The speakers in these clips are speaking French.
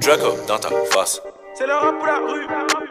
Draco dans ta face. C'est le rap pour la rue.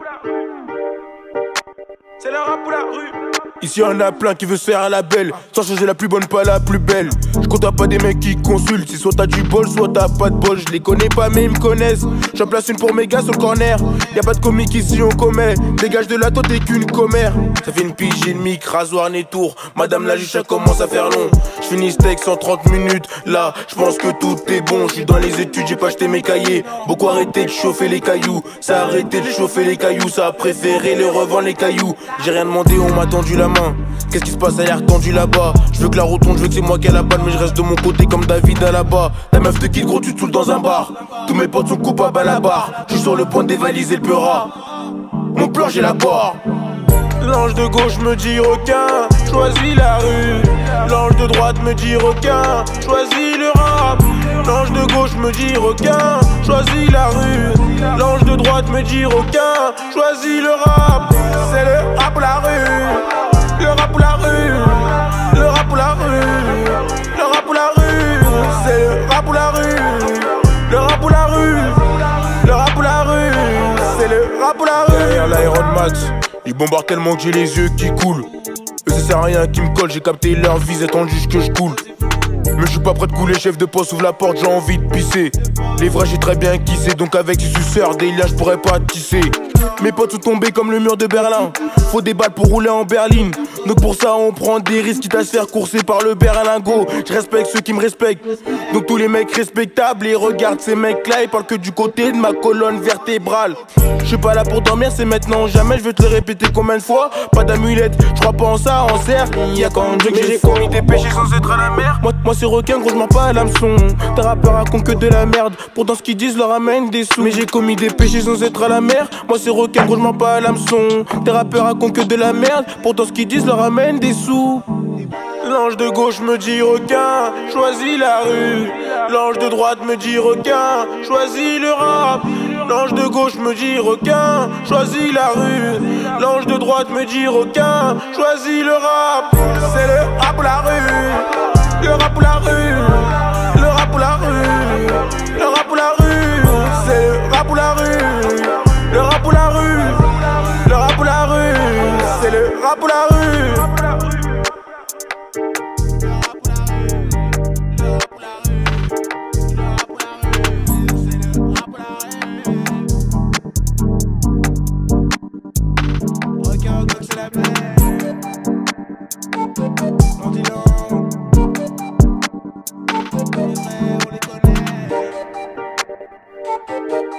C'est le rap pour la rue. Ici y'en a plein qui veut se faire à la belle, sans changer la plus bonne pas la plus belle. Je compte pas des mecs qui consultent, si soit t'as du bol, soit t'as pas de bol. Je les connais pas mais ils me connaissent. J'en place une pour mes gars sur le corner. Y'a pas de comique ici on commet. Dégage de là toi t'es qu'une commère. Ça fait une pige et demie, rasoir nez tour. Madame la juge ça commence à faire long. J'finis steak 130 minutes. Là j'pense que tout est bon. J'suis dans les études, j'ai pas acheté mes cahiers. Beaucoup arrêté de chauffer les cailloux. Ça a arrêté de chauffer les cailloux. Ça a préféré les revendre les cailloux. J'ai rien demandé, on m'a tendu la main. Qu'est-ce qui se passe, elle est retendue là-bas. Je veux que la rotonde, je veux que c'est moi qui ai la balle. Mais je reste de mon côté comme David à là-bas. Ta meuf de kill gros, tu te saoules dans un bar. Tous mes potes sont coupables à la barre. Je suis sur le point de dévaliser le peura. Mon plan j'ai la barre. L'ange de gauche me dit requin, choisis la rue. L'ange de droite me dit requin, choisis le rap. L'ange de gauche me dit requin, choisis la rue. L'ange de droite me dit requin, choisis le rap. C'est le rap pour la rue. Le rap pour la rue. Le rap pour la rue. Le rap pour la rue. C'est le rap pour la rue. Le rap pour la rue. Le rap pour la rue. C'est le rap pour la rue. Derrière l'Iron Max, ils bombardent tellement que j'ai les yeux qui coulent. Eux ça sert à rien qui me colle, j'ai capté leur vise, attendu que je coule. Mais je suis pas prêt de couler, chef de poste, ouvre la porte, j'ai envie de pisser. Les vrais j'ai très bien kissé, donc avec ces suceurs, des liens je pourrais pas tisser. Mes potes sont tombés comme le mur de Berlin. Faut des balles pour rouler en berline. Donc pour ça on prend des risques, quitte à se faire courser par le berlingot. Je respecte ceux qui me respectent. Donc tous les mecs respectables, et regarde ces mecs là, ils parlent que du côté de ma colonne vertébrale. Je suis pas là pour dormir, c'est maintenant ou jamais, je vais te le répéter combien de fois. Pas d'amulette, je crois pas en ça, en cercle. Y'a quand Dieu que j'ai commis des péchés sans être à la mer. Moi c'est requin gros, je m'en pas à l'hameçon. Tes rappeurs racontent que de la merde, pourtant ce qu'ils disent leur amène des sous. Mais j'ai commis des péchés sans être à la mer. Moi c'est requin gros, je m'en pas à l'hameçon. Tes rappeurs racontent que de la merde, pourtant ce qu'ils disent leur amène des sous. L'ange de gauche me dit requin, choisis la rue. L'ange de droite me dit requin, choisis le rap. L'ange de gauche me dit requin, choisis la rue. L'ange de droite me dit requin, choisis le rap. C'est le rap pour la rue. Le rap pour la rue. Le rap pour la rue. Le rap pour la rue. C'est le rap pour la rue. Le rap pour la rue. Le rap pour la rue. C'est le rap pour la rue. On les connaît.